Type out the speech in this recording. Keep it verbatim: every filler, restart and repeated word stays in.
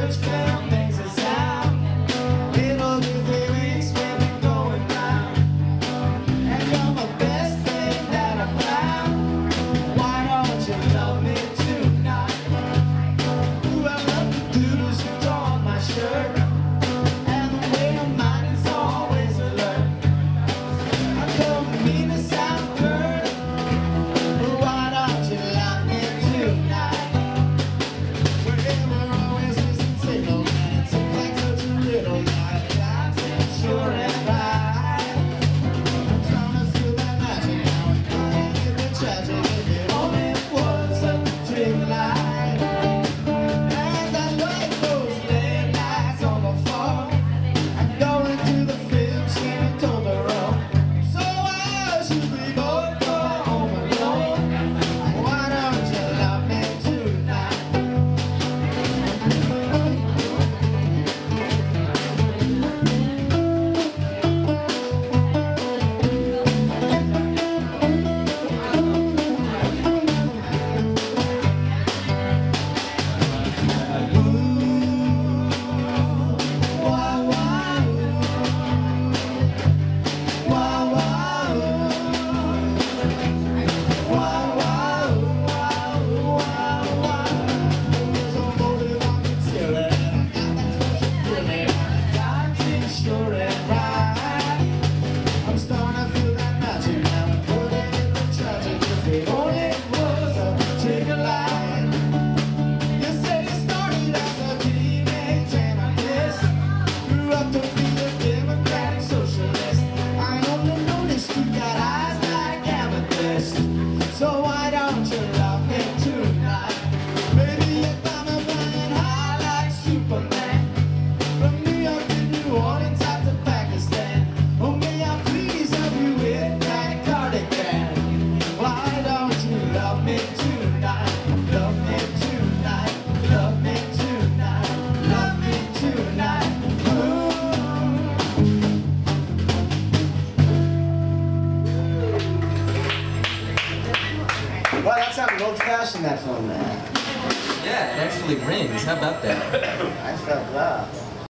church bell makes a sound. Little do they ring when we're going round. And you're the best thing that I found. Why don't you love me tonight? Ooh, I love the doodles you draw on my shirt. And the way your mind is always alert. I don't mean to sound hurt, but why don't you love me tonight? Wherever always listen signal, and it seems like such a little light. Time seems sure and right. I'm trying to feel that magic now, and I ain't get the tragic if it only was a dream light. And I know it goes late nights on the phone. I'm going to the film, she told her own. So why should we both go home alone? Why don't you love me tonight? So why don't you love me tonight? Baby, if I'm a flying high like Superman, from New York to New Orleans out to Pakistan, oh may I please help you with that cardigan? Why don't you love me tonight? Love me tonight, love me tonight, love me tonight. Ooh. Wow, that sounded old-fashioned, that phone, man. Yeah, it actually rings. How about that? I felt that.